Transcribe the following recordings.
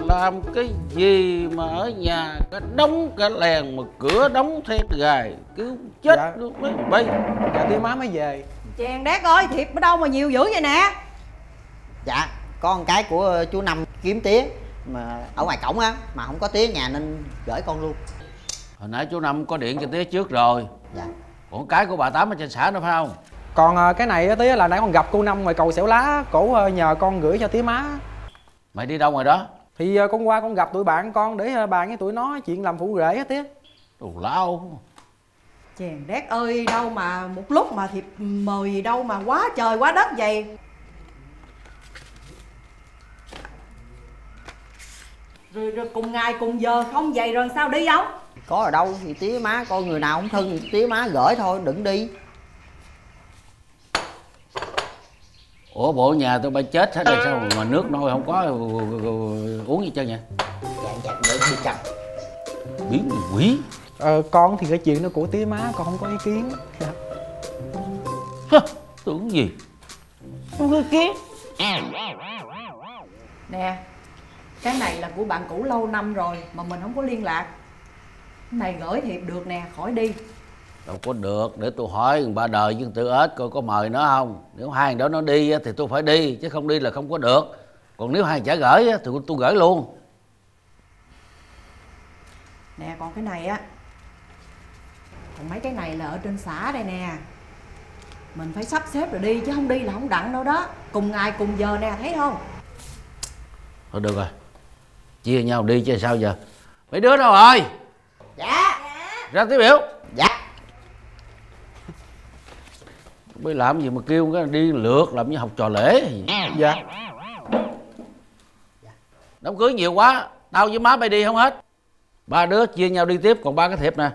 Làm cái gì mà ở nhà cả đóng cả lèn mà cửa đóng then gài, cứ chết luôn mấy bay. Dạ tía má mới về. Chàng đét ơi, thiệp ở đâu mà nhiều dữ vậy nè? Dạ, có con cái của chú Năm kiếm tía mà ở ngoài cổng á, mà không có tía nhà nên gửi con luôn. Hồi nãy chú Năm có điện cho tía trước rồi. Dạ. Còn cái của bà Tám ở trên xã nữa phải không? Còn cái này á tía là nãy con gặp cô Năm ngoài cầu Xẻo Lá, cổ nhờ con gửi cho tía má. Mày đi đâu rồi đó? Thì con qua con gặp tụi bạn con để bàn với tụi nó chuyện làm phụ rể á tía. Đồ lao. Chàng đét ơi, đâu mà một lúc mà thiệp mời gì đâu mà quá trời quá đất vậy. Rồi cùng ngày cùng giờ không vậy rồi sao đi không? Có ở đâu thì tía má coi người nào không thân thì tía má gửi thôi, đừng đi. Ủa bộ nhà tôi bay chết hết rồi sao mà nước nôi không có uống gì trơn vậy? Dạ để đi chồng. Biến quỷ. Con thì cái chuyện đó của tía má con không có ý kiến. Hơ, tưởng gì? Không có ý kiến. Nè, cái này là của bạn cũ lâu năm rồi mà mình không có liên lạc. Cái này gửi thiệp được nè, khỏi đi. Đâu có được, để tôi hỏi ba đời với Tư Ếch coi có mời nó không. Nếu hai thằng đó nó đi thì tôi phải đi, chứ không đi là không có được. Còn nếu hai chả gửi thì tôi gửi luôn. Nè, còn cái này á, còn mấy cái này là ở trên xã đây nè. Mình phải sắp xếp rồi đi, chứ không đi là không đặng đâu đó. Cùng ngày cùng giờ nè, thấy không? Thôi được rồi, chia nhau đi chứ sao giờ. Mấy đứa đâu rồi? Dạ. Ra tiếng biểu. Dạ. Mới làm gì mà kêu cái đi lượt làm như học trò lễ. Dạ. Đám cưới nhiều quá, tao với má bay đi không hết. Ba đứa chia nhau đi tiếp, còn ba cái thiệp nè.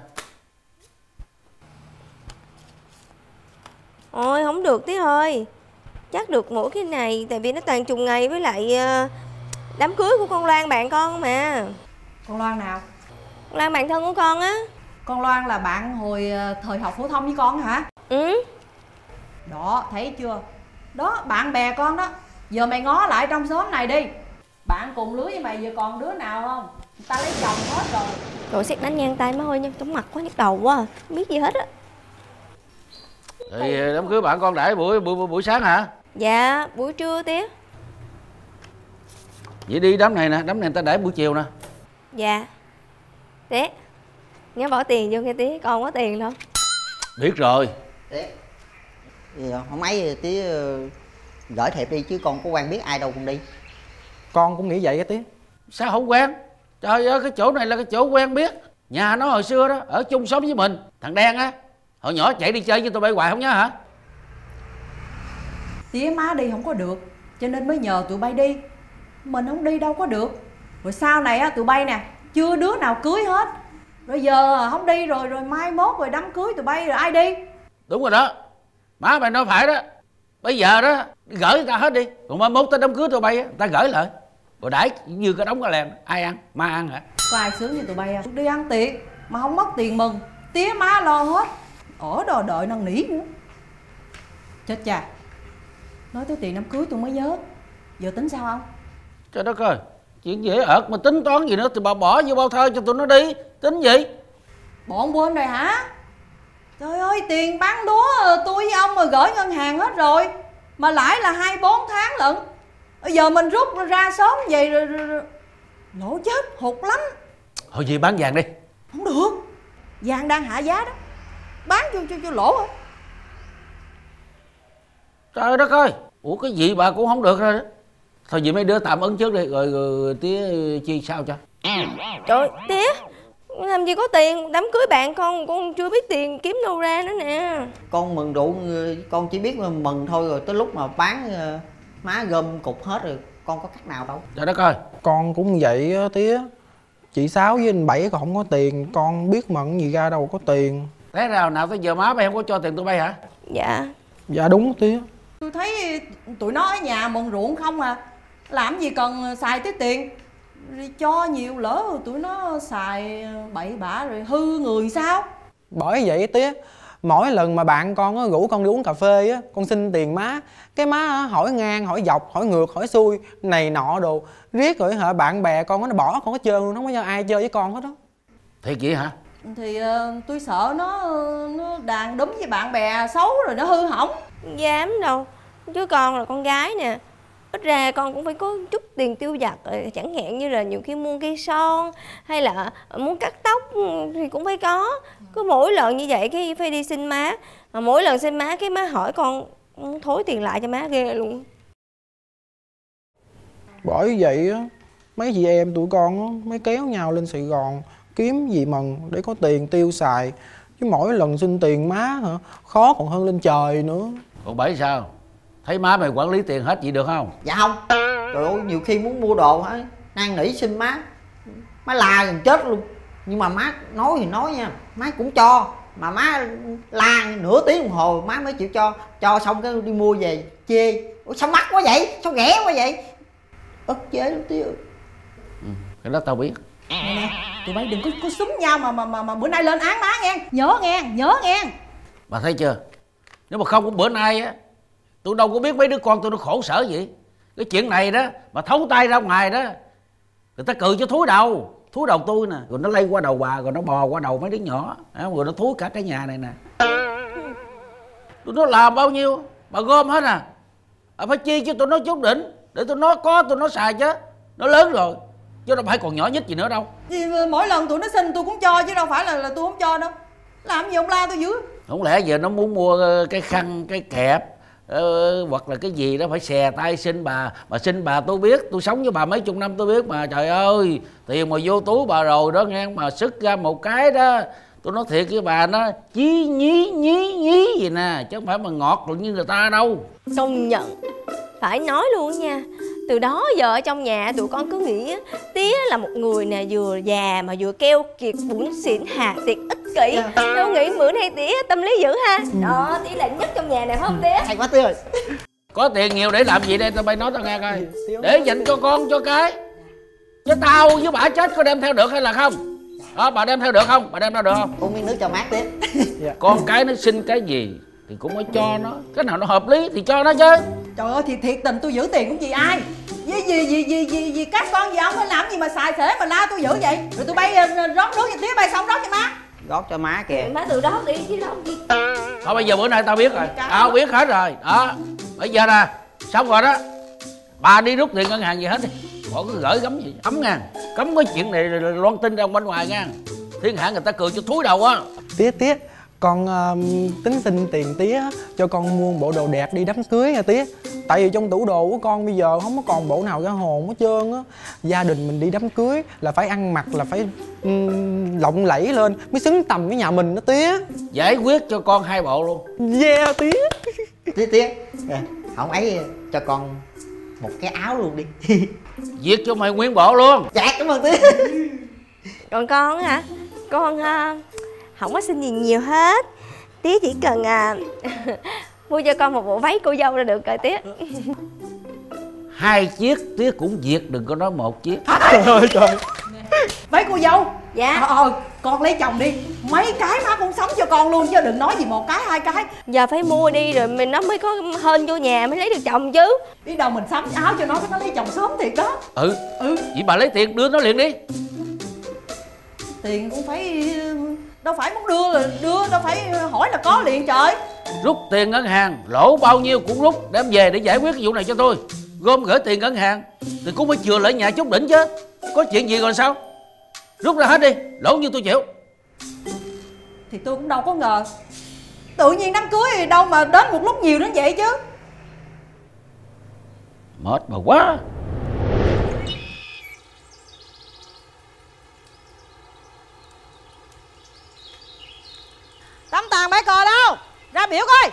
Ôi không được tía ơi. Chắc được mỗi cái này, tại vì nó toàn trùng ngày với lại đám cưới của con Loan bạn con mà. Con Loan nào? Con Loan bạn thân của con á. Con Loan là bạn hồi thời học phổ thông với con hả? Ừ. Đó, thấy chưa? Đó, bạn bè con đó. Giờ mày ngó lại trong xóm này đi. Bạn cùng lứa với mày giờ còn đứa nào không? Người ta lấy chồng hết rồi. Rồi xét đánh ngang tay má ơi nha, chóng mặt quá nhức đầu quá. Không biết gì hết á. Thì đám cưới bạn con đãi buổi sáng hả? Dạ, buổi trưa tía. Vậy đi đám này nè, đám này người ta đãi buổi chiều nè. Dạ. Tía, nhớ bỏ tiền vô nghe tía, con có tiền đâu. Biết rồi. Tía. Không ấy thì tía gửi thiệp đi chứ con có quen biết ai đâu con đi. Con cũng nghĩ vậy á tía. Sao không quen? Trời ơi, cái chỗ này là cái chỗ quen biết. Nhà nó hồi xưa đó, ở chung xóm với mình. Thằng Đen á, hồi nhỏ chạy đi chơi với tụi bay hoài không nhớ hả? Tía má đi không có được, cho nên mới nhờ tụi bay đi. Mình không đi đâu có được. Rồi sau này á, tụi bay nè, chưa đứa nào cưới hết. Rồi giờ không đi rồi mai mốt rồi đám cưới tụi bay rồi ai đi? Đúng rồi đó. Má mày nói phải đó. Bây giờ đó, gửi người ta hết đi. Còn mai mốt tới đám cưới tụi bay á, người ta gửi lại. Rồi đãi như cái đống cái lèn. Ai ăn? Má ăn hả? Có ai sướng như tụi bay à? Đi ăn tiệc mà không mất tiền mừng. Tía má lo hết. Ở đó đợi năn nỉ nữa. Chết cha. Nói tới tiền đám cưới tôi mới nhớ. Giờ tính sao không? Trời đất ơi, chuyện dễ ợt mà tính toán gì nữa thì bà bỏ vô bao thơ cho tụi nó đi. Tính gì? Bọn quên rồi hả? Trời ơi, tiền bán lúa tôi với ông mà gửi ngân hàng hết rồi. Mà lãi là 24 tháng lận. Bây giờ mình rút ra sớm vậy rồi lỗ chết, hụt lắm. Thôi gì bán vàng đi. Không được. Vàng đang hạ giá đó. Bán cho lỗ hả? Trời đất ơi. Ủa cái gì bà cũng không được rồi đó. Thôi vậy mấy đứa tạm ứng trước đi. Rồi tía chi sao cho. Trời tía, làm gì có tiền, đám cưới bạn con chưa biết tiền kiếm đâu ra nữa nè. Con mừng rượu, con chỉ biết mừng thôi, rồi tới lúc mà bán má gom cục hết rồi con có cách nào đâu. Trời đất ơi. Con cũng vậy á tía. Chị Sáu với anh Bảy còn không có tiền, con biết mận gì ra đâu có tiền. Thế nào tới giờ má bay không có cho tiền tụi bay hả? Dạ. Dạ đúng tía. Tôi thấy tụi nó ở nhà mừng ruộng không à. Làm gì cần xài tới tiền. Cho nhiều lỡ rồi tụi nó xài bậy bạ rồi hư người sao? Bởi vậy tía, Mỗi lần mà bạn con á, rủ con đi uống cà phê á, con xin tiền má. Cái má á, hỏi ngang, hỏi dọc, hỏi ngược, hỏi xuôi này nọ đồ. Riết rồi hả, bạn bè con nó bỏ con hết trơn luôn, nó không có cho ai chơi với con hết đó. Thiệt vậy hả? Thì tôi sợ nó đàn đúng với bạn bè xấu rồi nó hư hỏng. Dám đâu, chứ con là con gái nè, ít ra con cũng phải có chút tiền tiêu vặt, chẳng hạn như là nhiều khi mua cây son hay là muốn cắt tóc thì cũng phải có. Cứ mỗi lần như vậy cái phải đi xin má, mà mỗi lần xin má cái má hỏi con thối tiền lại cho má, ghê luôn. Bởi vậy á, mấy chị em tụi con á, mới kéo nhau lên Sài Gòn kiếm dì Mần để có tiền tiêu xài. Chứ mỗi lần xin tiền má hả, khó còn hơn lên trời nữa. Còn Bảy sao? Thấy má mày quản lý tiền hết vậy được không? Dạ không. Trời ơi, nhiều khi muốn mua đồ hả, năn nỉ xin má la gần chết luôn. Nhưng mà má nói thì nói nha, má cũng cho. Mà má la nửa tiếng đồng hồ má mới chịu cho. Cho xong cái đi mua về chê. Ủa sao mắc quá vậy, sao rẻ quá vậy? Ức chế lắm Tía ơi. Cái đó tao biết. Nè, tụi bay đừng có súng nhau mà bữa nay lên án má nghe. Nhớ nghe. Bà thấy chưa? Nếu mà không có bữa nay á, tôi đâu có biết mấy đứa con tôi nó khổ sở gì. Cái chuyện này đó mà thấu tay ra ngoài đó, người ta cười cho thúi đầu tôi nè, rồi nó lây qua đầu bà, rồi nó bò qua đầu mấy đứa nhỏ, rồi nó thúi cả cái nhà này nè. Tụi nó làm bao nhiêu bà gom hết à. Phải chi cho tụi nó chút đỉnh để tụi nó có tụi nó xài chứ. Nó lớn rồi chứ đâu phải còn nhỏ nhất gì nữa đâu. Vì mỗi lần tụi nó xin tôi cũng cho chứ đâu phải là tôi không cho đâu. Làm gì ông la tôi dữ. Không lẽ giờ nó muốn mua cái khăn, cái kẹp hoặc là cái gì đó phải xè tay xin bà. Mà xin bà tôi biết, tôi sống với bà mấy chục năm tôi biết mà. Trời ơi, tiền mà vô túi bà rồi đó nghe, mà sức ra một cái đó, tôi nói thiệt với bà, nó chí nhí gì nè, chứ không phải mà ngọt được như người ta đâu. Công nhận, phải nói luôn nha. Từ đó giờ ở trong nhà tụi con cứ nghĩ Tía là một người nè, vừa già mà vừa keo kiệt, bủn xỉn, hà tiệt, ích kỷ. Đâu nghĩ bữa nay Tía tâm lý dữ ha. Đó, Tía là nhất trong nhà này phải không Tía? Hay quá Tía ơi. Có tiền nhiều để làm gì đây, tao bay nói tao nghe coi. Để dành cho con cho cái. Chứ tao với bà chết có đem theo được hay là không? Đó, bà đem theo được không? Bà đem theo được không? Uống miếng nước cho mát Tía. Con cái nó xin cái gì thì cũng phải cho nó. Cái nào nó hợp lý thì cho nó chứ. Trời ơi, thì thiệt tình tôi giữ tiền cũng vì ai. Vì các con gì ông phải làm gì mà xài xể mà la tôi giữ vậy. Rồi tôi bay rót nước cho Tía, bay xong rót cho má. Rót cho má kìa. Má tự rót đi chứ đâu gì. Thôi bây giờ bữa nay tao biết rồi. Tao biết hết rồi. Đó. Bây giờ nè, xong rồi đó. Bà đi rút tiền ngân hàng gì hết đi. Khỏi có gửi gắm gì. Cấm nha. Cấm cái chuyện này loan tin ra bên ngoài nha. Thiên hạ người ta cười cho thúi đầu á. Tía, con tính xin tiền Tía cho con mua bộ đồ đẹp đi đám cưới nha Tía. Tại vì trong tủ đồ của con bây giờ không có còn bộ nào ra hồn hết trơn á. Gia đình mình đi đám cưới là phải ăn mặc là phải lộng lẫy lên mới xứng tầm với nhà mình đó Tía. Giải quyết cho con 2 bộ luôn. Yeah Tía. Tía không ấy cho con một cái áo luôn đi. Viết cho mày nguyên bộ luôn. Dạ cảm ơn Tía. Còn con hả? Con không có xin gì nhiều hết. Tía chỉ cần mua cho con một bộ váy cô dâu là được rồi Tía. 2 chiếc Tía cũng việc, đừng có nói 1 chiếc. Trời. Váy cô dâu. Dạ. Con lấy chồng đi. Mấy cái má cũng sắm cho con luôn chứ đừng nói gì 1 cái 2 cái. Giờ phải mua đi rồi mình nó mới có hên vô nhà mới lấy được chồng chứ. Biết đâu mình sắm áo cho nó cái nó lấy chồng sớm thiệt đó. Ừ. Vậy bà lấy tiền đưa nó liền đi. Tiền cũng phải, đâu phải muốn đưa là đưa, đâu phải hỏi là có liền trời. Rút tiền ngân hàng, lỗ bao nhiêu cũng rút, đem về để giải quyết cái vụ này cho tôi. Gom gửi tiền ngân hàng thì cũng phải chừa lại nhà chút đỉnh chứ. Có chuyện gì rồi sao? Rút ra hết đi, lỗ như tôi chịu. Thì tôi cũng đâu có ngờ tự nhiên đám cưới thì đâu mà đến một lúc nhiều đến vậy chứ. Mệt bà quá. Tắm tàn bé cò đâu, ra biểu coi.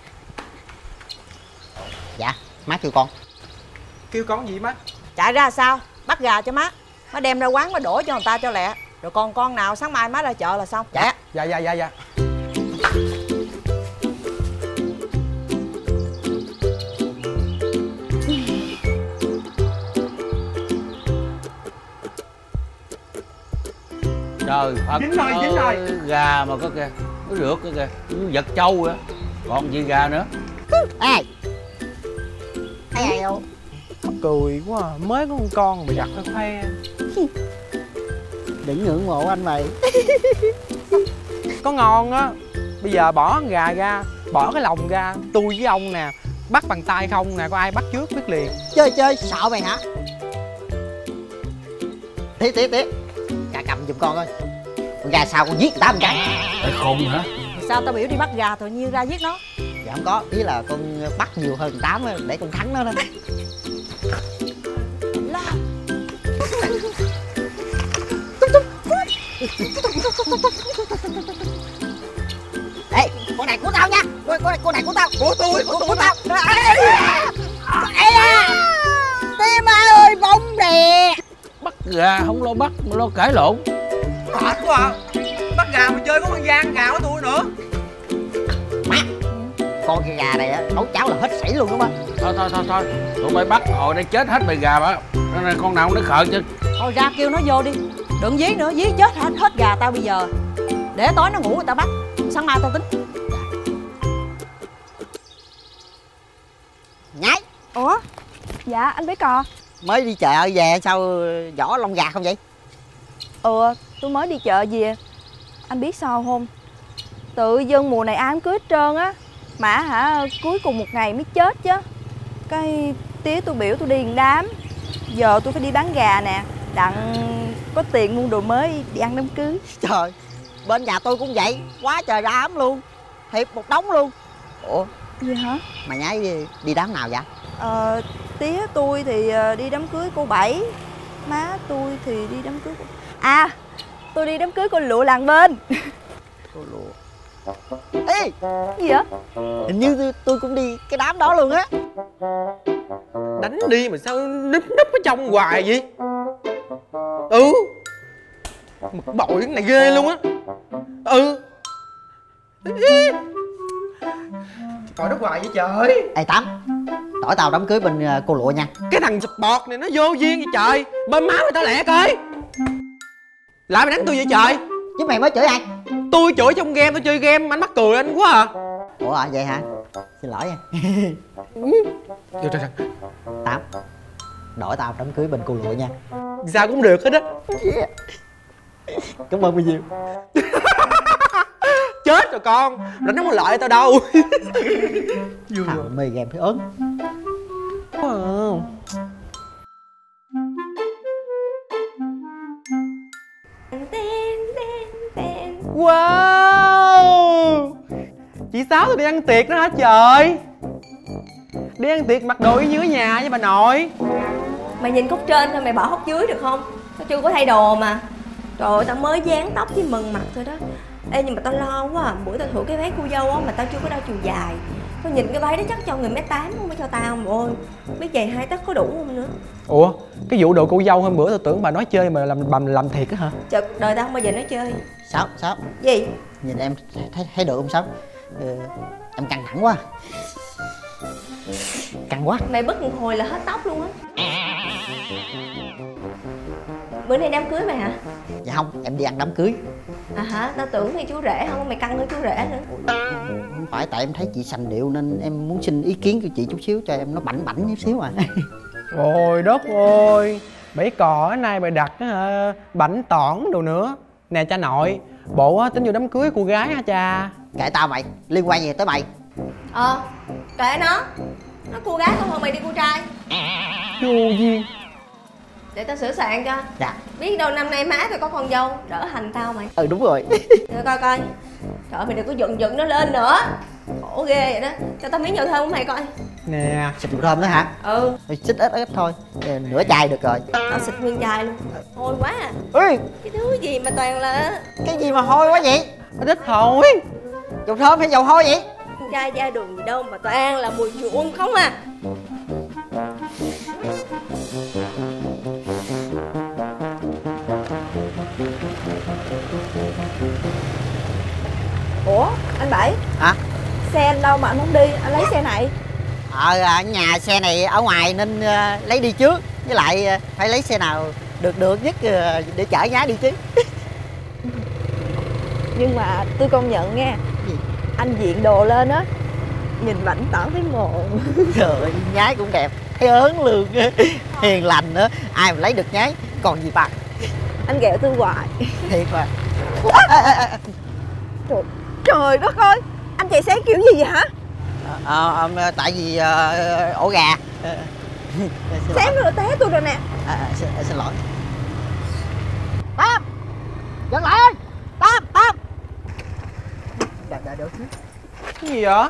Dạ má kêu con. Kêu con gì má? Chạy ra sao, bắt gà cho má. Má đem ra quán má đổ cho người ta cho lẹ. Rồi còn con nào sáng mai má ra chợ là xong. Dạ. Dạ. Trời Phật Dính rồi. gà mà có kìa. Nó rượt kìa, nó giật trâu á. Còn gì gà nữa. Ai đâu. Cười quá à. Mới có con bị đặt nó khoe. Đừng ngưỡng mộ anh mày. Có ngon á. Bây giờ bỏ con gà ra, bỏ cái lòng ra, tôi với ông nè bắt bằng tay không nè, có ai bắt trước biết liền. Chơi sợ mày hả? Tía gà cầm giùm con coi. Con gà sao con giết người ta một cái. Mày khùng hả? Sao tao biểu đi bắt gà tự nhiên ra giết nó? Dạ không có, ý là con bắt nhiều hơn 8 để con thắng nó đó. Ê, con này của tao nha. Con này của tao. Của tôi, của tao. Ê à, Tim ơi, bóng đè. Bắt gà không lo bắt mà lo cãi lộn. Mệt quá à. Bắt gà mà chơi có con gian gà của tôi nữa. Má, con cái gà này á, nấu cháo là hết sảy luôn đúng không? Thôi tụi bay bắt hồi đây chết hết bầy gà mà. Nên con nào nó khờ chứ. Thôi ra kêu nó vô đi. Đừng dí nữa, dí chết hết gà tao bây giờ. Để tối nó ngủ người ta bắt. Sáng mai tao tính. Nhái. Ủa? Dạ anh Bí Cò. Mới đi chợ về sao vỏ lông gà không vậy? Tôi mới đi chợ về. Anh biết sao không? Tự dân mùa này ai cũng cưới hết trơn á. Mà hả, cuối cùng một ngày mới chết chứ. Cái tía tôi biểu tôi đi một đám. Giờ tôi phải đi bán gà nè, đặng có tiền mua đồ mới đi ăn đám cưới. Trời, bên nhà tôi cũng vậy, quá trời đám luôn. Thiệt một đống luôn. Ủa, Gì hả? mà Nhái đi đám nào vậy? Tía tôi thì đi đám cưới cô Bảy. Má tôi thì đi đám cưới cô... À, tôi đi đám cưới cô Lụa làng bên. Cô Lụa. Ê, Gì vậy? hình như tôi cũng đi cái đám đó luôn á. Đánh đi mà sao núp ở trong hoài vậy? Ừ, mực bội cái này ghê luôn á. Ừ. Coi nó hoài vậy trời. Ê Tám, tỏi tao đám cưới bên cô Lụa nha. Cái thằng sụp bọt này nó vô duyên vậy trời. Bơm máu người ta lẹ coi. Lại mày đánh tôi vậy trời? Chứ mày mới chửi ai? Tôi chửi trong game, tôi chơi game, anh mắc cười anh quá à. Ủa vậy hả? Xin lỗi nha. Trời. Tám, đổi tao đám cưới bên cô Lụa nha. Sao cũng được hết á. Cảm ơn bao nhiêu. Chết rồi con, đánh nó có lợi tao đâu. Thằng mê game thấy ớn. Wow, chị Sáu tôi đi ăn tiệc đó hả trời? Đi ăn tiệc mặc đồ dưới nhà với bà nội. Mày nhìn góc trên thôi, mày bỏ góc dưới được không? Tao chưa có thay đồ mà. Trời ơi, tao mới dán tóc với mần mặt thôi đó. Ê, nhưng mà tao lo quá à. Bữa tao thử cái váy cô dâu á mà tao chưa có đo chiều dài. Tao nhìn cái váy đó chắc cho người 1m8 không, mới cho tao mà ôi. Biết giày 2 tấc có đủ không nữa. Ủa, cái vụ đồ cô dâu hôm bữa tao tưởng bà nói chơi mà làm thiệt á hả? Trời, đời tao không bao giờ nói chơi. Sáu Gì? nhìn em thấy được không Sáu? Em căng thẳng quá. Căng quá. Mày bứt một hồi là hết tóc luôn á. Bữa nay đám cưới mày hả? Dạ không, em đi ăn đám cưới. À hả, tao tưởng mày chú rể không, mày căng hơn chú rể nữa. Không phải, tại em thấy chị sành điệu nên em muốn xin ý kiến của chị chút xíu cho em nó bảnh chút xíu à. Ôi đất ơi, bẫy cò ở nay mày đặt á hả, bảnh tỏn đồ nữa. Nè cha nội, bộ tính vô đám cưới cô gái hả cha? Kệ tao mày, liên quan gì tới mày? Kệ nó cô gái còn hơn mày đi cô trai. Vô duyên. Để tao sửa soạn cho. Dạ. Biết đâu năm nay má tao có con dâu, đỡ hành tao mày. Ừ đúng rồi. Để coi coi. Trời ơi, mày đừng có dựng nó lên nữa. Khổ ghê vậy đó. Cho tao miếng dầu thơm của mày coi. Nè. Xịt dầu thơm nữa hả? Ừ. Xịt ít thôi, nửa chai được rồi. Tao xịt nguyên chai luôn. Hôi quá à. Ui, Cái thứ gì mà toàn là... cái gì mà hôi quá vậy? Ít thôi. Dầu thơm hay dầu hôi vậy? Chai da đường gì đâu mà toàn là mùi nhuộm không à. Ủa anh Bảy? Hả? Xe anh đâu mà anh không đi, anh lấy xe này? Nhà xe này ở ngoài nên lấy đi trước. Với lại phải lấy xe nào được nhất để chở Nhái đi chứ. Nhưng mà tôi công nhận nha, Gì? anh diện đồ lên á, nhìn bảnh tảo thấy mồn. Trời ơi, nhái cũng đẹp, thấy ớn lương, hiền lành nữa, ai mà lấy được nhái còn gì bằng. Anh ghẹo tôi hoài. Thiệt mà. Trời đất ơi, anh chạy xe kiểu gì vậy hả? Tại vì ổ gà. Xém nữa là té tôi rồi nè. Xin lỗi. Tam, dừng lại ơi. Tam. Đợi xíu. Cái gì vậy?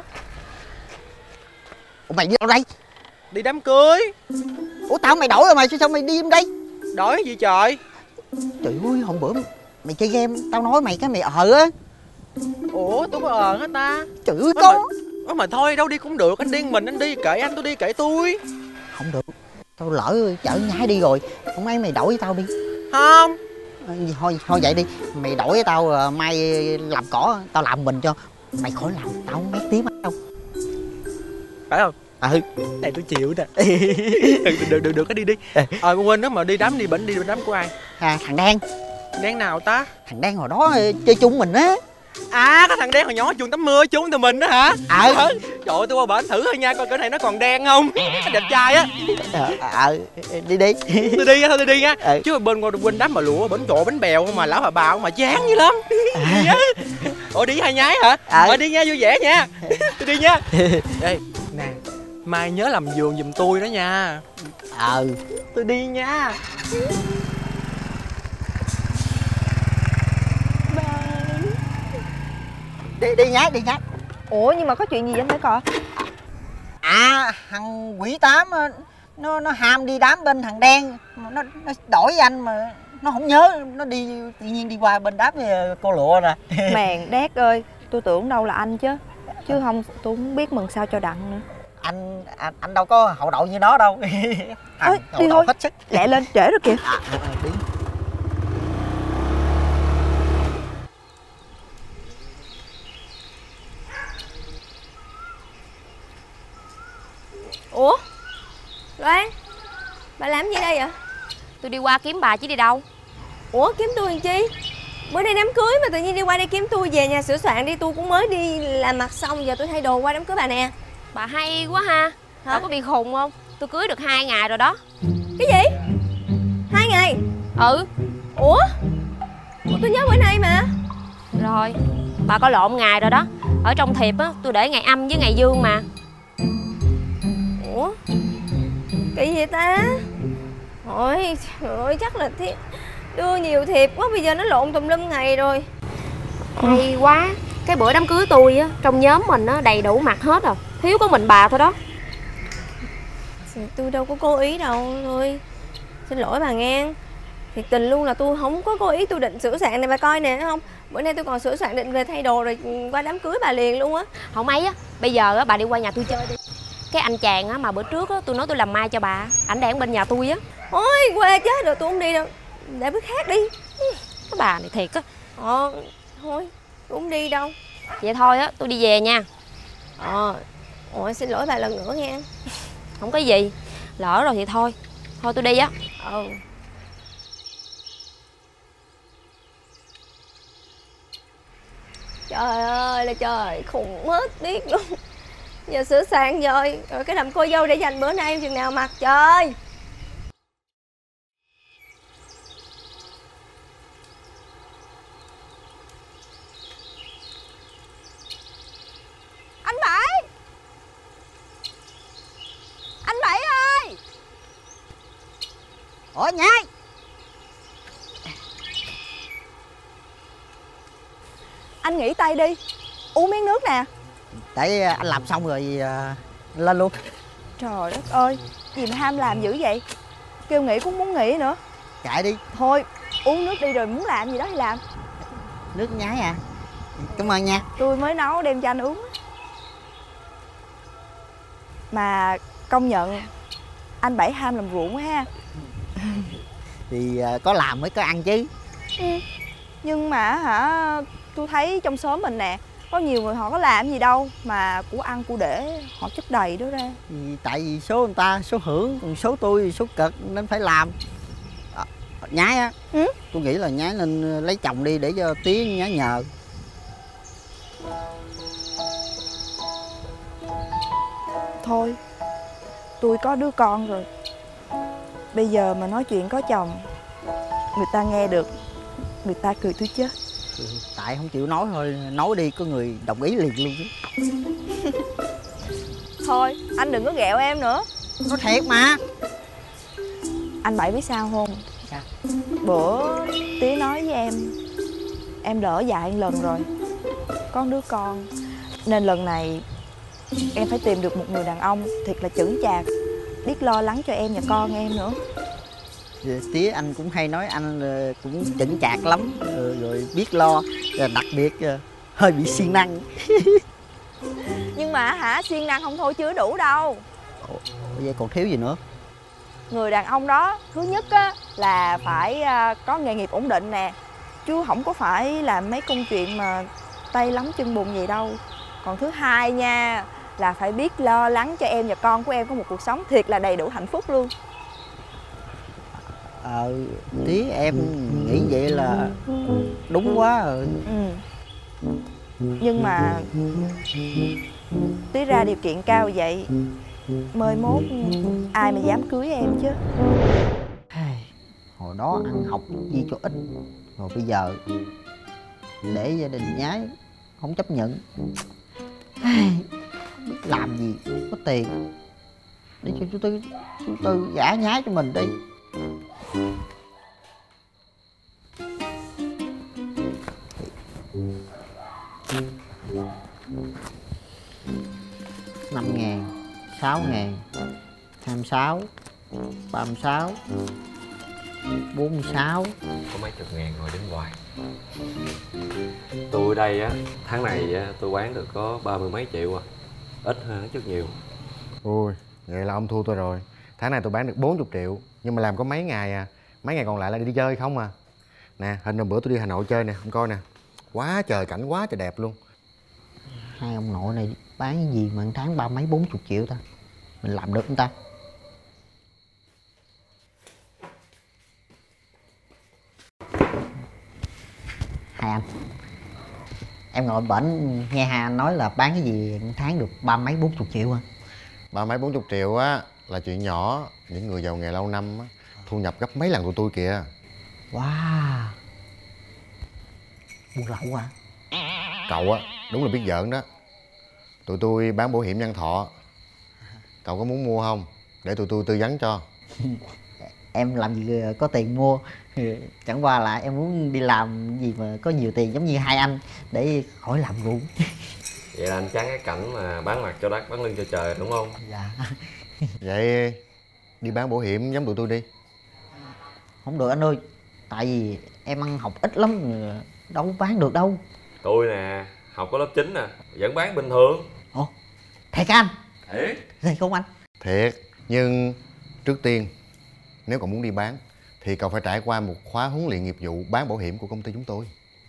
Ủa mày đi đâu đây? Đi đám cưới. Ủa tao mày đổi rồi mày, sao mày đi đây? Đổi cái gì trời? Trời ơi, hôm bữa mày chơi game tao nói mày cái mày á. Ủa tôi có hả ta? Trời ơi con. Mà thôi đâu đi cũng được, anh đi mình anh đi, kệ anh, tôi đi kệ tôi. Không được, tao lỡ chở nhái đi rồi, không ấy mày đổi với tao đi. Không. Thôi vậy đi, mày đổi với tao, mai làm cỏ tao làm mình cho. Mày khỏi làm tao không mét tiếng đâu. Phải không? Này tôi chịu nè. Được cái đi đi. Quên đó, mà đi đám đám của ai? Thằng Đen. Đen nào ta? Thằng Đen hồi đó chơi chung mình á. À, cái thằng đen hồi nhỏ chuồng tắm mưa chung tụi mình đó hả? Trời ơi, tôi qua bển thử thôi nha, coi cỡ này nó còn đen không. Đẹp trai á. Đi Tôi đi nha, thôi tôi đi nha. Chứ bên đám mà lụa bển trộn bánh bèo mà lão bà bào mà chán dữ lắm. Ủa đi hai nhái hả? Thôi đi nha, vui vẻ nha. Tôi đi nha. Ê nè, mai nhớ làm vườn giùm tôi đó nha. tôi đi nha. Đi nhái. Ủa nhưng mà có chuyện gì vậy anh phải coi? Thằng quỷ tám nó ham đi đám bên thằng Đen, nó đổi với anh mà nó không nhớ, nó đi tự nhiên đi qua bên đám với cô lụa nè. Mèn đét ơi, tôi tưởng đâu là anh chứ không tôi không biết mừng sao cho đặng nữa. Anh đâu có hậu đậu như nó đâu. Ơi, đi đậu thôi, hết sức. lẹ lên trễ rồi kìa. Đi. Ủa Loan, bà làm gì đây vậy? Tôi đi qua kiếm bà chứ đi đâu. Ủa kiếm tôi làm chi? Bữa nay đám cưới mà tự nhiên đi qua đây kiếm tôi, về nhà sửa soạn đi, tôi cũng mới đi làm mặt xong, giờ tôi thay đồ qua đám cưới bà nè. Bà hay quá ha. Bà có bị khùng không? Tôi cưới được 2 ngày rồi đó. Cái gì? 2 ngày? Ừ. Ủa tôi nhớ bữa nay mà. Rồi, bà có lộn ngày rồi đó. Ở trong thiệp á, tôi để ngày âm với ngày dương mà. Ủa kỳ vậy ta? Ôi trời ơi, chắc là đưa nhiều thiệp quá, bây giờ nó lộn tùm lum ngày rồi. Hay quá. Cái bữa đám cưới tôi á, trong nhóm mình á đầy đủ mặt hết rồi, thiếu có mình bà thôi đó. Tôi đâu có cố ý đâu, thôi xin lỗi bà nghe. Thiệt tình luôn là tôi không có cố ý, tôi định sửa soạn này bà coi nè, thấy không? Bữa nay tôi còn sửa soạn định về thay đồ rồi qua đám cưới bà liền luôn á. Không ấy á, bây giờ á bà đi qua nhà tôi chơi đi. Cái anh chàng á mà bữa trước á tôi nói tôi làm mai cho bà, ảnh đang bên nhà tôi á. Ôi quê chết rồi, tôi không đi đâu, để bữa khác đi. Cái bà này thiệt á. Thôi tôi không đi đâu. Vậy thôi á, tôi đi về nha. Ôi xin lỗi bà lần nữa nha. Không có gì, lỡ rồi thì thôi tôi đi á. Trời ơi là trời, khùng hết biết luôn. Giờ sửa soạn rồi cái đám cô dâu để dành bữa nay chừng nào mặc trời. Anh Bảy ơi. Ủa nhái. Anh nghỉ tay đi, uống miếng nước nè. Để anh làm xong rồi lên luôn. Trời đất ơi, gì mà ham làm dữ vậy? Kêu nghỉ cũng muốn nghỉ nữa. Chạy đi. Thôi uống nước đi, rồi muốn làm gì đó thì làm. Nước nhái à? Cảm ơn nha. Tôi mới nấu đem cho anh uống. Mà công nhận anh Bảy ham làm ruộng quá ha. Thì có làm mới có ăn chứ. Nhưng mà tôi thấy trong xóm mình nè, có nhiều người họ có làm gì đâu mà của ăn của để họ chất đầy đó ra. Thì tại vì số người ta số hưởng, còn số tôi thì số cực nên phải làm. Nhái á, tôi nghĩ là nhái nên lấy chồng đi để cho tía nhái nhờ. Thôi, tôi có đứa con rồi. Bây giờ mà nói chuyện có chồng, người ta nghe được, người ta cười tôi chết. Tại không chịu nói thôi, nói đi có người đồng ý liền luôn chứ. Thôi, anh đừng có ghẹo em nữa. Nói thiệt mà. Anh Bảy biết sao không? Sao? Bữa Tía nói với em đỡ dại lần rồi, có đứa con. Nên lần này em phải tìm được một người đàn ông thiệt là chững chạc, biết lo lắng cho em và con em nữa. Tía anh cũng hay nói anh cũng chững chạc lắm, rồi biết lo, đặc biệt hơi bị siêng năng. Nhưng mà siêng năng không thôi chưa đủ đâu. Ủa, vậy còn thiếu gì nữa? Người đàn ông đó thứ nhất á, là phải có nghề nghiệp ổn định nè, chứ không có phải làm mấy công chuyện mà tay lắm chân bùn gì đâu. Còn thứ hai nha, là phải biết lo lắng cho em và con của em có một cuộc sống thiệt là đầy đủ hạnh phúc luôn. Tía em nghĩ vậy là đúng quá rồi. Nhưng mà Tía ra điều kiện cao vậy, mai mốt ai mà dám cưới em chứ. Hồi đó ăn học gì cho ít, rồi bây giờ để gia đình nhái không chấp nhận. Làm gì có tiền để cho chú Tư giả nhái cho mình đi. $5.000, $6.000, 26, 36, 46. Có mấy chục ngàn ngồi đến hoài. Tôi đây á, tháng này á, tôi bán được có 30 mấy triệu à. Ít hơn chút nhiều. Ui, vậy là ông thua tôi rồi. Tháng này tôi bán được 40 triệu. Nhưng mà làm có mấy ngày à. Mấy ngày còn lại là đi chơi không à. Nè, hình hôm bữa tôi đi Hà Nội chơi nè, ông coi nè. Quá trời cảnh, quá trời đẹp luôn. Hai ông nội này bán cái gì mà tháng 30 mấy 40 triệu ta. Mình làm được không ta? Hai anh, em ngồi bển nghe hai anh nói là bán cái gì tháng được 30 mấy 40 triệu hả? 30 mấy 40 triệu á là chuyện nhỏ. Những người giàu nghề lâu năm á, thu nhập gấp mấy lần của tôi kìa. Wow, buôn lậu hả? Cậu á, đúng là biết giỡn đó. Tụi tôi bán bảo hiểm nhân thọ. Cậu có muốn mua không? Để tụi tôi tư vấn cho. Em làm gì có tiền mua. Chẳng qua là em muốn đi làm gì mà có nhiều tiền giống như hai anh, để khỏi làm ruộng. Vậy là anh chán cái cảnh mà bán mặt cho đất, bán lưng cho trời đúng không? Dạ. Vậy đi bán bảo hiểm giống tụi tôi đi. Không được anh ơi, tại vì em ăn học ít lắm, đâu bán được đâu. Tôi nè, học có lớp 9 nè, vẫn bán bình thường. Ồ, thiệt anh? Thiệt. Thiệt không anh? Thiệt, nhưng trước tiên nếu cậu muốn đi bán thì cậu phải trải qua một khóa huấn luyện nghiệp vụ bán bảo hiểm của công ty chúng tôi.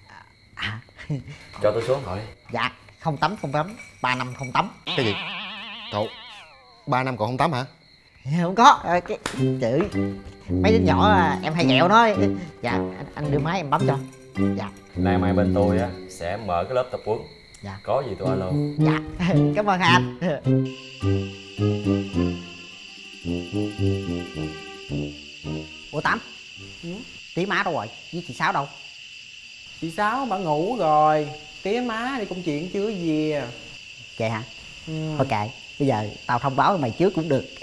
Cho tôi số điện thoại. Dạ, 0808 3508. Cái gì? Cậu 3 năm cậu không tắm hả? Không có, cái chữ mấy đứa nhỏ em hay ghẹo nó. Dạ, anh đưa máy em bấm cho. Dạ. Nay mai bên tôi á sẽ mở cái lớp tập huấn. Dạ. Có gì tôi alo. Dạ, cảm ơn anh. Ủa Tám, tí má đâu rồi? Với chị Sáu đâu? Chị Sáu bà ngủ rồi, tía má đi công chuyện chưa về. Kệ hả? Thôi kệ, bây giờ tao thông báo mày trước cũng được.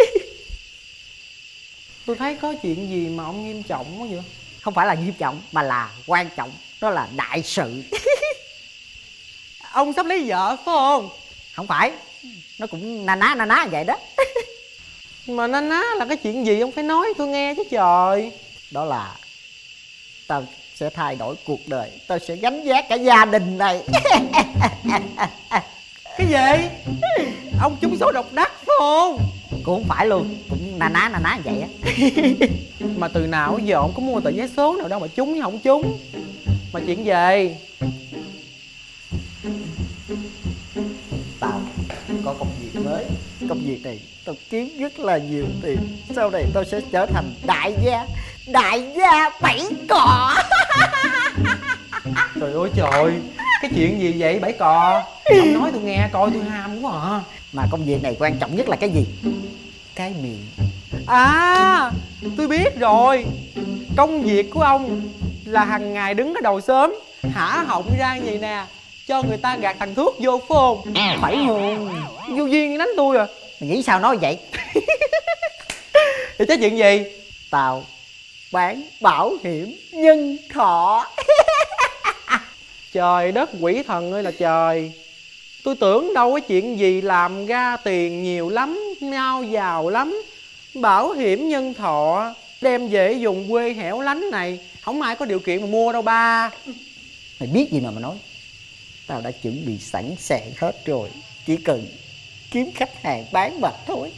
Tôi thấy có chuyện gì mà ông nghiêm trọng quá vậy? Không phải là nghiêm trọng mà là quan trọng, đó là đại sự. Ông sắp lấy vợ phải không? Không phải, nó cũng na ná vậy đó. Mà na ná là cái chuyện gì ông phải nói tôi nghe chứ trời. Đó là tao sẽ thay đổi cuộc đời, tao sẽ gánh vác cả gia đình này. Cái gì? Ông trúng số độc đắc phải không? Cũng không phải luôn, cũng na ná vậy á. Mà từ nào giờ ông có mua tờ vé số nào đâu mà trúng với không trúng. Mà chuyện gì? Tao có công việc mới. Công việc này tao kiếm rất là nhiều tiền. Sau này tao sẽ trở thành đại gia 7 cò. Trời ơi trời, cái chuyện gì vậy 7 cò? Ông nói tôi nghe coi, tôi ham quá à. Mà công việc này quan trọng nhất là cái gì? Cái miệng. À, tôi biết rồi. Công việc của ông là hàng ngày đứng ở đầu xóm hả họng ra như vậy nè, cho người ta gạt thằng thuốc vô phải không? Phải không? Vô duyên đánh tôi à. Mày nghĩ sao nói vậy? Thì chứ chuyện gì? Tao bán bảo hiểm nhân thọ. Trời đất quỷ thần ơi là trời. Tôi tưởng đâu cái chuyện gì làm ra tiền nhiều lắm, nhau giàu lắm. Bảo hiểm nhân thọ đem về dùng quê hẻo lánh này, không ai có điều kiện mà mua đâu ba. Mày biết gì mà nói. Tao đã chuẩn bị sẵn sàng hết rồi, chỉ cần kiếm khách hàng bán mà thôi.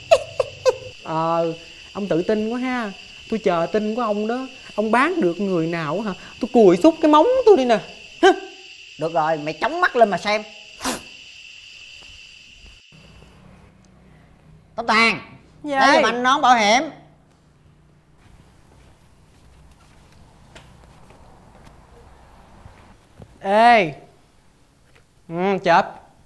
Ông tự tin quá ha. Tôi chờ tin của ông đó. Ông bán được người nào hả? Tôi cùi xúc cái móng tôi đi nè. Được rồi, mày chống mắt lên mà xem. Tóc Tàn, lấy giùm anh nón bảo hiểm. Ê, chụp.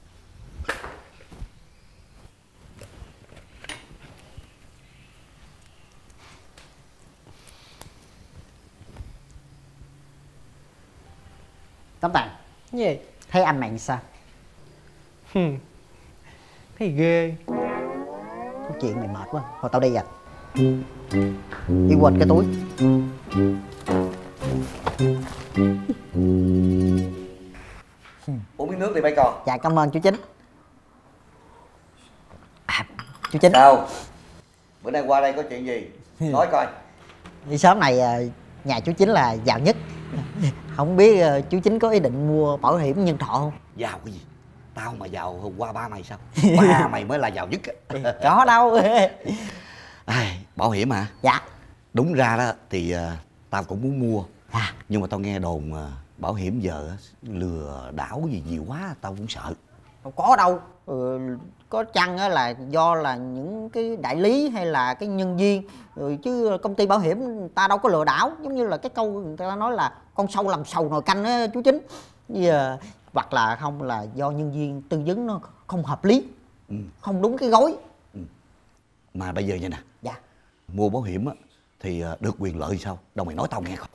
Tóc Tàn, Gì? thấy anh mày sao? Thấy ghê. Có chuyện mày mệt quá, thôi tao đi à. Đi quên cái túi. Uống miếng nước đi mấy con. Dạ cảm ơn chú Chính. Chú Chính. Sao? Bữa nay qua đây có chuyện gì? Nói coi. Đi sớm này nhà chú Chính là giàu nhất. Không biết chú Chính có ý định mua bảo hiểm nhân thọ không? Giàu cái gì? Tao mà giàu hôm qua ba mày sao? Ba mày mới là giàu nhất. Có đâu. Bảo hiểm hả? Dạ. Đúng ra đó thì tao cũng muốn mua. À. Nhưng mà tao nghe đồn bảo hiểm giờ lừa đảo gì nhiều quá, tao cũng sợ. Không có đâu. Có chăng là do là những cái đại lý hay là cái nhân viên rồi, chứ công ty bảo hiểm ta đâu có lừa đảo. Giống như là cái câu người ta nói là con sâu làm sầu nồi canh á chú Chính. Hoặc là không là do nhân viên tư vấn nó không hợp lý, không đúng cái gói. Mà bây giờ vậy nè. Dạ. Mua bảo hiểm á thì được quyền lợi sao? Đâu mày nói tao nghe không?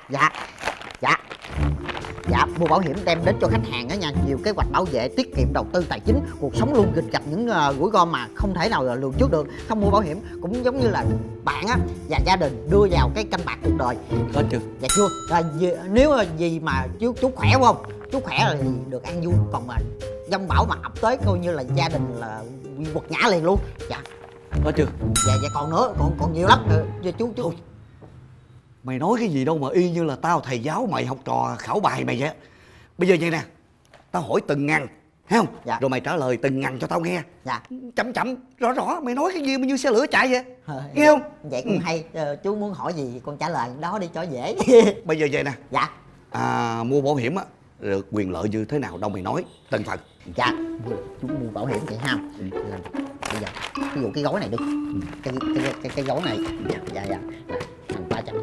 Dạ, mua bảo hiểm đem đến cho khách hàng á nha, nhiều kế hoạch bảo vệ, tiết kiệm, đầu tư tài chính, cuộc sống luôn gặp những rủi ro mà không thể nào lường trước được. Không mua bảo hiểm cũng giống như là bạn á và gia đình đưa vào cái canh bạc cuộc đời. Có chưa? Dạ chưa. Nếu gì mà chú khỏe không? Chú khỏe là được ăn vui, còn mà dông bão mà ập tới coi như là gia đình là bị quật ngã liền luôn. Dạ. Có chưa? Dạ còn nữa, còn nhiều lắm. Chú. Thôi. Mày nói cái gì đâu mà y như là tao thầy giáo mày học trò khảo bài mày vậy. Bây giờ vậy nè, tao hỏi từng ngăn, thấy không? Dạ. Rồi mày trả lời từng ngăn cho tao nghe. Dạ. Chậm rõ, mày nói cái gì mà như xe lửa chạy vậy, nghe không? Vậy cũng hay. Chú muốn hỏi gì con trả lời đó đi cho dễ. Bây giờ vậy nè. Dạ. Mua bảo hiểm á được quyền lợi như thế nào đâu mày nói từng phần. Dạ. Chú mua bảo hiểm vậy ha. Bây giờ ví dụ cái gói này đi. Cái gói này. Dạ. Thành 300.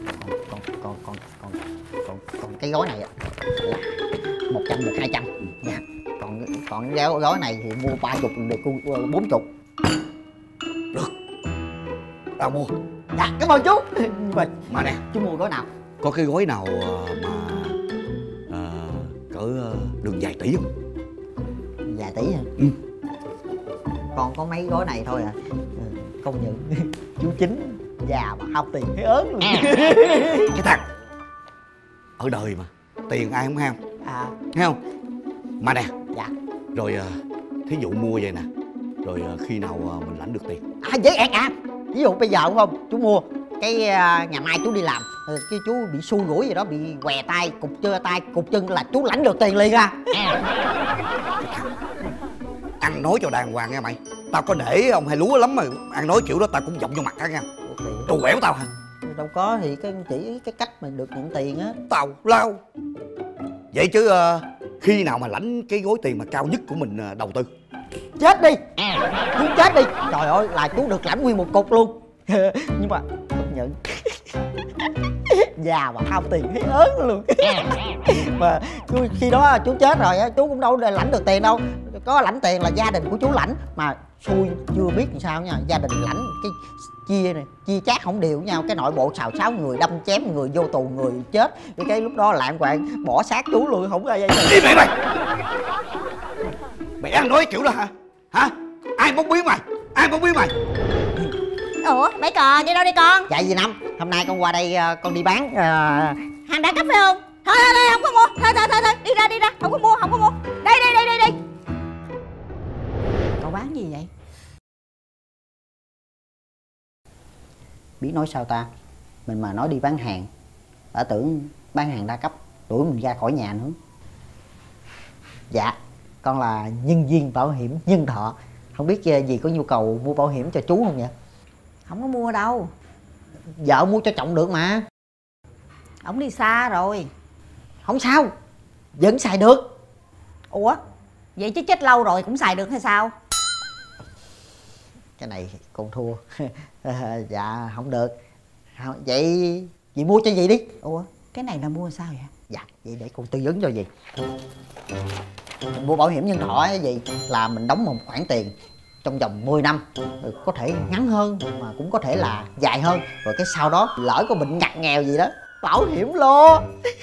Còn cái gói này là 100 được 200. Dạ. Còn cái gói này thì mua 30 được 40. Được. Tao mua. Dạ cảm ơn chú. Mà nè, chú mua gói nào? có cái gói nào mà cỡ được vài tỷ không? Vài tỷ hả? Còn có mấy gói này thôi à. Công nhận chú Chính già mà hao tiền thấy ớn luôn. Cái thằng ở đời mà tiền ai không ham, thấy không? Mà nè. Dạ. Rồi thí dụ mua vậy nè, rồi khi nào mình lãnh được tiền? Dễ ẹt à. Ví dụ bây giờ không, chú mua cái ngày mai chú đi làm, cái chú bị xui rủi gì đó, bị què tay, cục tay, cục chân là chú lãnh được tiền liền à. Ăn nói cho đàng hoàng nghe mày. Tao có để ông hai lúa lắm mà ăn nói kiểu đó tao cũng giọng vô mặt á nha. Trù quẻo tao hả? Đâu có, thì chỉ cái cách mà được nhận tiền á. Tào lao. Vậy chứ khi nào mà lãnh cái gói tiền mà cao nhất của mình đầu tư? Chết đi. Chú chết đi. Trời ơi là chú được lãnh nguyên một cục luôn. Nhưng mà công nhận già mà tham tiền thấy ớn luôn. Mà khi đó chú chết rồi á, chú cũng đâu lãnh được tiền đâu. Có lãnh tiền là gia đình của chú lãnh. Mà xui chưa biết làm sao nha, gia đình lãnh cái chia này, chia chác không đều với nhau. Cái nội bộ xào xáo, người đâm chém, người vô tù, người chết. Cái lúc đó lạng quạng bỏ xác chú luôn, không ai dây. Đi mẹ mày! Mày ăn nói kiểu đó hả? Hả? Ai bóng biến mày? Ai bóng biến mày? Ủa mấy cò đi đâu đi con? Dạ dì Năm, hôm nay con qua đây con đi bán Hàng đa cấp phải không? Thôi không có mua. Thôi đi ra không có mua. Đây. Cậu bán gì vậy? biết nói sao ta, mình mà nói đi bán hàng, đã tưởng bán hàng đa cấp, đuổi mình ra khỏi nhà nữa. Dạ, con là nhân viên bảo hiểm nhân thọ. Không biết dì có nhu cầu mua bảo hiểm cho chú không vậy? Không có mua đâu. Vợ mua cho chồng được mà. Ổng đi xa rồi. Không sao, vẫn xài được. Ủa, vậy chứ chết lâu rồi cũng xài được hay sao? Cái này con thua. Dạ không được. Vậy dì mua cho dì đi. Ủa, cái này là mua sao vậy? Dạ, vậy để con tư vấn cho dì. Mình mua bảo hiểm nhân thọ á dì, là mình đóng một khoản tiền trong vòng 10 năm, có thể ngắn hơn mà cũng có thể là dài hơn. Rồi cái sau đó lỡ có bệnh ngặt nghèo gì đó, bảo hiểm lo.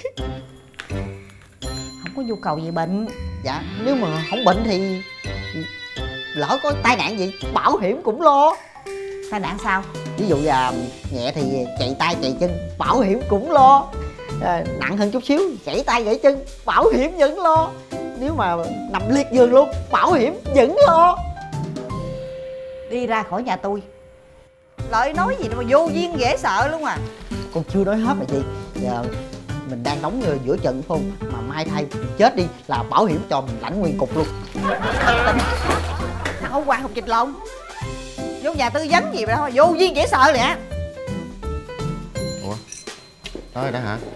Không có nhu cầu gì bệnh. Dạ, nếu mà không bệnh thì lỡ có tai nạn gì, bảo hiểm cũng lo. Tai nạn sao? Ví dụ là nhẹ thì chạy tay chạy chân, bảo hiểm cũng lo. Nặng hơn chút xíu, gãy tay gãy chân, bảo hiểm vẫn lo. Nếu mà nằm liệt giường luôn, bảo hiểm vẫn lo. Đi ra khỏi nhà tôi. Lời nói gì đâu mà vô duyên dễ sợ luôn à. Con chưa nói hết mà chị. Giờ mình đang đóng giữa trận phải không? Mà mai thay mình chết đi là bảo hiểm cho mình lãnh nguyên cục luôn. Thằng ông Hoàng học dịch lộn. Vô nhà tư vấn gì mà đâu mà vô duyên dễ sợ nè. Ủa, tới rồi đó hả?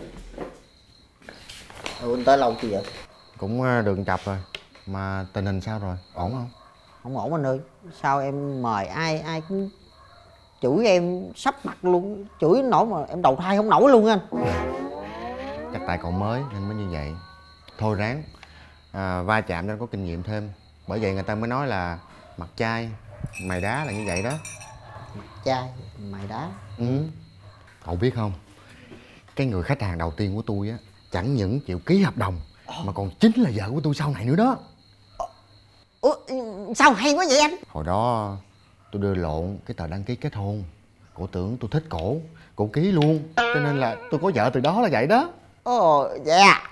Anh tới lâu chưa vậy? Cũng đường chập rồi. Mà tình hình sao rồi? Ổn không? Không ổn anh ơi. Sao em mời ai cũng chửi em sắp mặt luôn. Chửi nổi mà em đầu thai không nổi luôn anh. Chắc tại cậu mới nên mới như vậy. Thôi ráng va chạm cho nó có kinh nghiệm thêm. Bởi vậy người ta mới nói là mặt chai mày đá là như vậy đó. Chai mày đá. Ừ. Cậu biết không, cái người khách hàng đầu tiên của tôi á chẳng những chịu ký hợp đồng mà còn chính là vợ của tôi sau này nữa đó. Ủa, sao hay quá vậy anh? Hồi đó tôi đưa lộn cái tờ đăng ký kết hôn. Cổ tưởng tôi thích cổ ký luôn. Cho nên là tôi có vợ từ đó là vậy đó. Ồ, dạ yeah.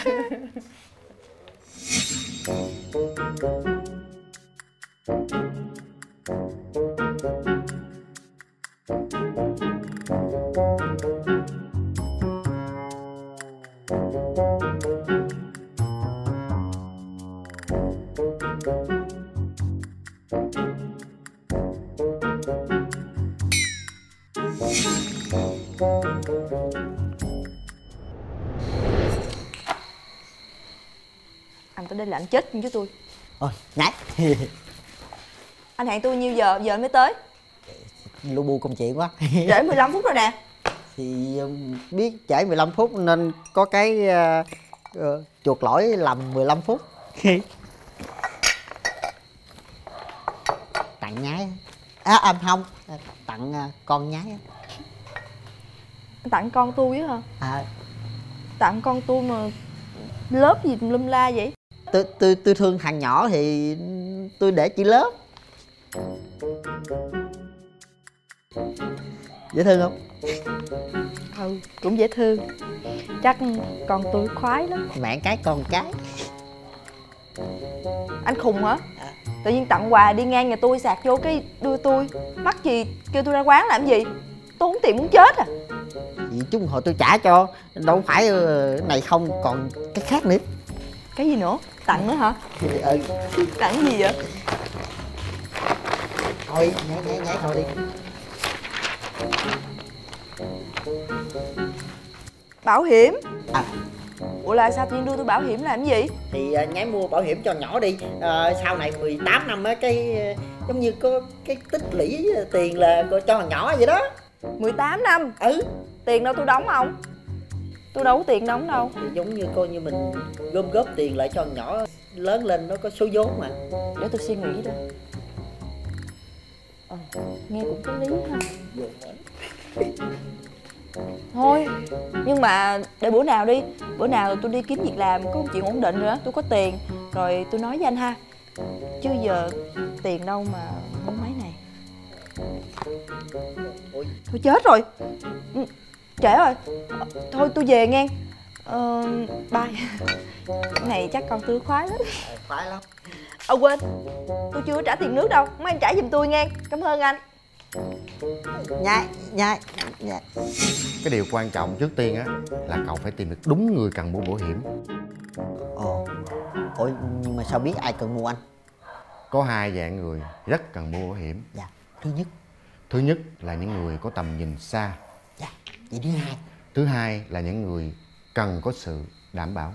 Anh tới đây là anh chết chứ tôi. Ôi, nhảy. Anh hẹn tôi nhiêu giờ? Giờ mới tới? Lu bu công chuyện quá. Trễ 15 phút rồi nè. Thì biết trễ 15 phút nên có cái chuột lỗi làm 15 phút. Tặng nhái. Không, tặng con nhái. Anh tặng con tôi á hả? Tặng con tôi mà lớp gì lum la vậy? Tôi thương thằng nhỏ thì tôi để chị lớp. Dễ thương không? Ừ, cũng dễ thương. Chắc con tôi khoái lắm. Mẹ cái con cái. Anh khùng hả? Tự nhiên tặng quà đi ngang nhà tôi sạc vô cái đưa tôi. Mắc gì kêu tôi ra quán làm gì? Tốn tiền muốn chết à. Vậy chứ hồi tôi trả cho. Đâu phải này không, còn cái khác nữa. Cái gì nữa? Tặng nữa hả? Ừ. Tặng gì vậy? Thôi nhảy thôi đi. Bảo hiểm. Ủa là sao tự nhiên đưa tôi bảo hiểm làm gì? Thì nhái mua bảo hiểm cho nhỏ đi. Sau này 18 năm á, cái giống như có cái tích lũy tiền là cho thằng nhỏ vậy đó. 18 năm? Ừ. Tiền đâu tôi đóng không? Tôi đâu có tiền đóng đâu. Thì giống như coi như mình gom góp tiền lại cho thằng nhỏ lớn lên nó có số vốn mà. Để tôi suy nghĩ đó. Nghe cũng có lý ha. Thôi, nhưng mà để bữa nào đi. Bữa nào tôi đi kiếm việc làm, có một chuyện ổn định nữa, tôi có tiền rồi tôi nói với anh ha. Chứ giờ tiền đâu mà mua máy này. Thôi chết rồi. Trễ rồi. Thôi tôi về nghe. Bye. Cái này chắc con tôi khoái lắm. Khoái lắm. Quên, tôi chưa trả tiền nước đâu, mấy anh trả giùm tôi nghe. Cảm ơn anh. Nhai. Cái điều quan trọng trước tiên á là cậu phải tìm được đúng người cần mua bảo hiểm. Ủa nhưng mà sao biết ai cần mua anh? Có hai dạng người rất cần mua bảo hiểm. Dạ. Thứ nhất là những người có tầm nhìn xa. Dạ. Vậy Thứ hai là những người cần có sự đảm bảo.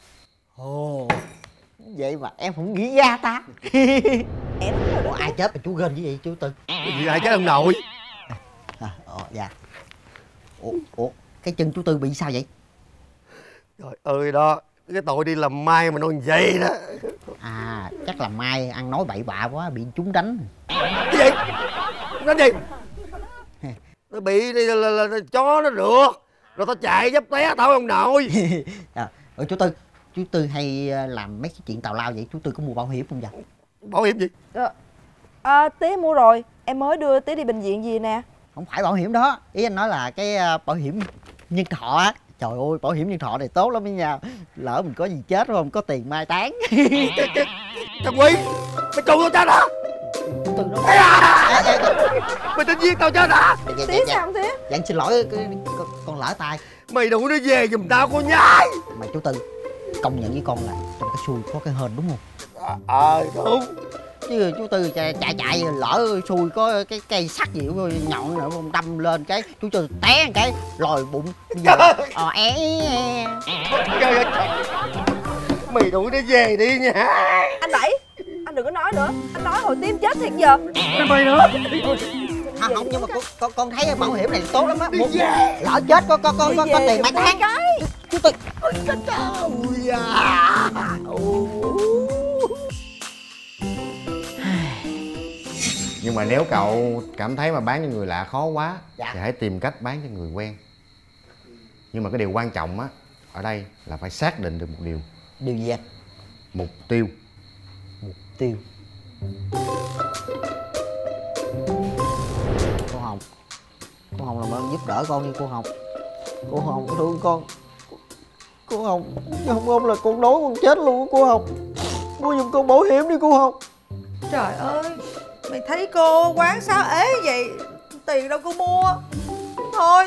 Vậy mà em không nghĩ ra ta. Ủa ai chết mà chú gên với vậy chú Tư? Gì ai chết ông nội? Dạ. Ủa cái chân chú Tư bị sao vậy? Trời ơi đó, cái tội đi làm mai mà nó như vậy đó. À chắc là mai ăn nói bậy bạ quá bị chúng đánh. Cái gì? Cái gì? Nó bị đi là chó nó rượt rồi tao chạy dấp té tao ông nội. Chú Tư hay làm mấy cái chuyện tào lao vậy, chú Tư có mua bảo hiểm không vậy? Bảo hiểm gì? Tía mua rồi, em mới đưa tía đi bệnh viện gì nè. Không phải bảo hiểm đó, ý anh nói là cái bảo hiểm nhân thọ á. Trời ơi, bảo hiểm nhân thọ này tốt lắm đó nha. Lỡ mình có gì chết không, có tiền mai táng. Thằng Quý, mày trù tao chết hả? Chú Tư nói mày tính giết tao chết hả? Tía sao không tía? Dạ xin lỗi, con lỡ tay. Mày đừng có nói về giùm tao con nhái. Mà chú Tư công nhận với con là trong cái xui có cái hên đúng không? Đúng. Chứ chú Tư chạy lỡ xui có cái cây sắt gì nhọn nữa không đâm lên cái chú Tư té một cái lòi bụng. Trời ơi. Mày đuổi nó về đi nha. Anh Bảy, anh đừng có nói nữa. Anh nói hồi tim chết thiệt giờ. Mày nữa. Không nhưng mà con thấy bảo hiểm này tốt lắm á. Lỡ chết có tiền mai táng. Chú Tư. Nhưng mà nếu cậu cảm thấy mà bán cho người lạ khó quá thì hãy tìm cách bán cho người quen. Nhưng mà cái điều quan trọng á ở đây là phải xác định được một điều. Điều gì anh? Mục tiêu. Cô Hồng làm ơn giúp đỡ con đi cô Hồng. Cô Hồng thương con. Cô Hồng, không là con đói con chết luôn cô Hồng. Mua giùm con bảo hiểm đi cô Hồng. Trời ơi, mày thấy cô quán sao ế vậy, tiền đâu cô mua. Thôi.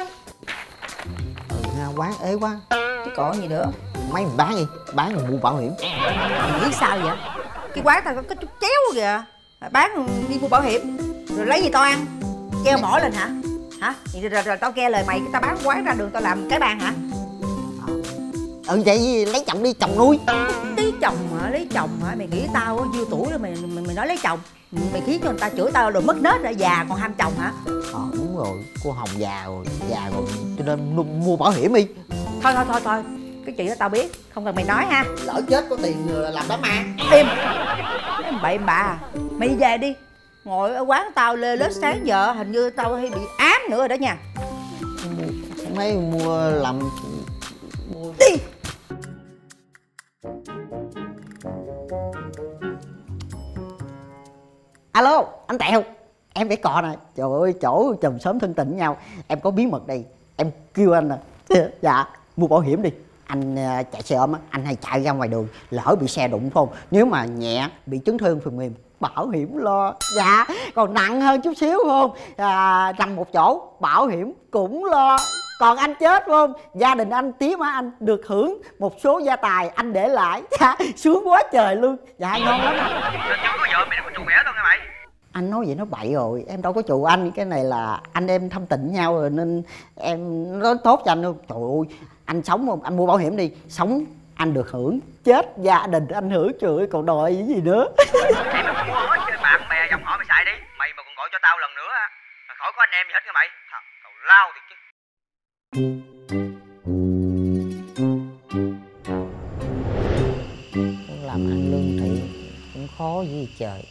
Quán ế quá. Chứ còn gì nữa. Mấy mình bán gì? Bán rồi mua bảo hiểm. Mày nghĩ sao vậy? Cái quán tao có cái chút chéo kìa. Bán đi mua bảo hiểm rồi lấy gì tao ăn? Keo mỏ lên hả? Hả? Rồi tao nghe lời mày, tao bán quán ra đường tao làm cái bàn hả? Vậy lấy chồng đi, chồng nuôi. Lấy chồng hả? Mày nghĩ tao nhiêu tuổi rồi mày nói lấy chồng? Mày khiến cho người ta chửi tao rồi mất nết rồi già còn ham chồng hả? Đúng rồi, cô Hồng già rồi cho nên mua bảo hiểm đi. Thôi cái chuyện đó tao biết, không cần mày nói ha. Lỡ chết có tiền làm đám ma. Im. Bậy bạ. Mày về đi. Ngồi ở quán tao lê lết sáng giờ hình như tao hay bị ám nữa rồi đó nha. Không thấy mua làm đi. Alo anh Tẹo, em phải cò nè. Trời ơi chỗ chùm sớm thân tình với nhau. Em có bí mật đây, em kêu anh nè. Dạ mua bảo hiểm đi. Anh chạy xe ôm á, anh hay chạy ra ngoài đường, lỡ bị xe đụng phải không? Nếu mà nhẹ bị chấn thương phần mềm bảo hiểm lo. Dạ còn nặng hơn chút xíu phải không? Nằm một chỗ bảo hiểm cũng lo. Còn anh chết phải không? Gia đình anh tía má anh được hưởng một số gia tài anh để lại. Dạ sướng quá trời luôn. Dạ ngon lắm. Chưa có vợ mày đừng có trù ghẻ tao nghe mày. Anh nói vậy nó bậy rồi, em đâu có chù anh. Cái này là anh em thâm tình với nhau rồi nên em nó tốt cho anh luôn. Trời ơi anh sống không, anh mua bảo hiểm đi. Sống anh được hưởng, chết gia đình anh hưởng. Trời ơi còn đòi gì nữa. Vậy mày mua hết cho bạn bè dòng họ mày xài đi. Mày mà còn gọi cho tao lần nữa á, khỏi có anh em gì hết nghe mày. Tào lao thiệt chứ. khó gì trời.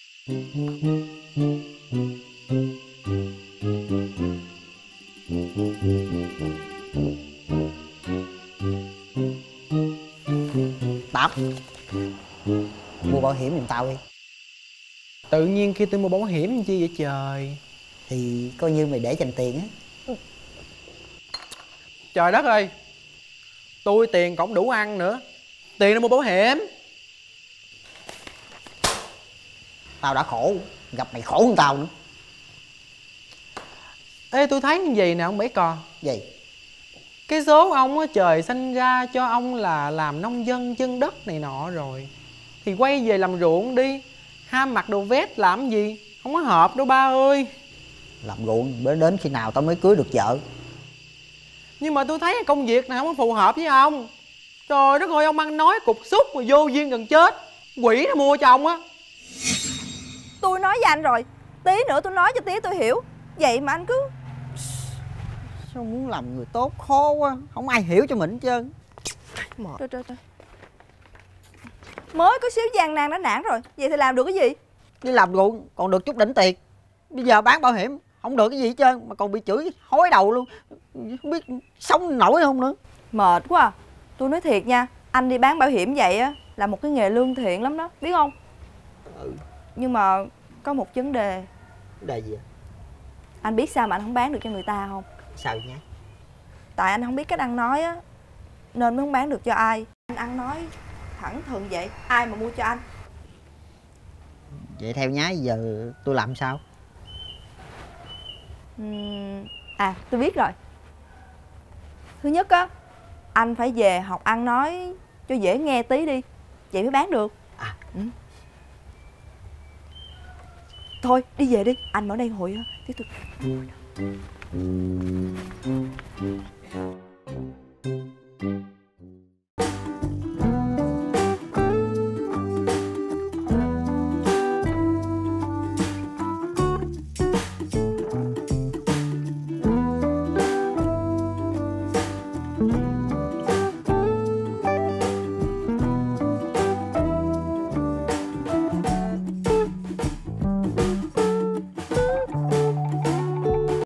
Tám, mua bảo hiểm giùm tao đi. Tự nhiên khi tôi mua bảo hiểm chi vậy trời? Thì coi như mày để dành tiền á. Trời đất ơi, tôi tiền cũng đủ ăn nữa, tiền để mua bảo hiểm. Tao đã khổ, gặp mày khổ hơn tao nữa. Ê, tôi thấy như vậy nè ông Bảy Cò. Gì? Cái số ông á, trời sinh ra cho ông là làm nông dân chân đất này nọ rồi, thì quay về làm ruộng đi. Ham mặc đồ vest làm gì, không có hợp đâu ba ơi. Làm ruộng đến khi nào tao mới cưới được vợ. Nhưng mà tôi thấy công việc này không có phù hợp với ông. Trời đất ơi, ông ăn nói cục xúc mà vô duyên gần chết. Quỷ nó mua cho ông á. Tôi nói với anh rồi, tí nữa tôi nói cho tía tôi hiểu. Vậy mà anh cứ... Sao muốn làm người tốt khó quá, không ai hiểu cho mình hết trơn. Trời trời trời. Mới có xíu gian nan đã nản rồi, vậy thì làm được cái gì? Đi làm ruộng còn được chút đỉnh tiền, bây giờ bán bảo hiểm không được cái gì hết trơn, mà còn bị chửi hối đầu luôn. Không biết sống nổi không nữa. Mệt quá à. Tôi nói thiệt nha, anh đi bán bảo hiểm vậy á là một cái nghề lương thiện lắm đó, biết không? Nhưng mà có một vấn đề. Vấn đề gì vậy? Anh biết sao mà anh không bán được cho người ta không? Sao vậy nhá? Tại anh không biết cách ăn nói á, nên mới không bán được cho ai. Anh ăn nói thẳng thừng vậy, ai mà mua cho anh? Vậy theo nhá, giờ tôi làm sao? À, tôi biết rồi. Thứ nhất á, anh phải về học ăn nói cho dễ nghe tí đi, vậy mới bán được. Thôi đi về đi, anh ở đây hồi tiếp tục.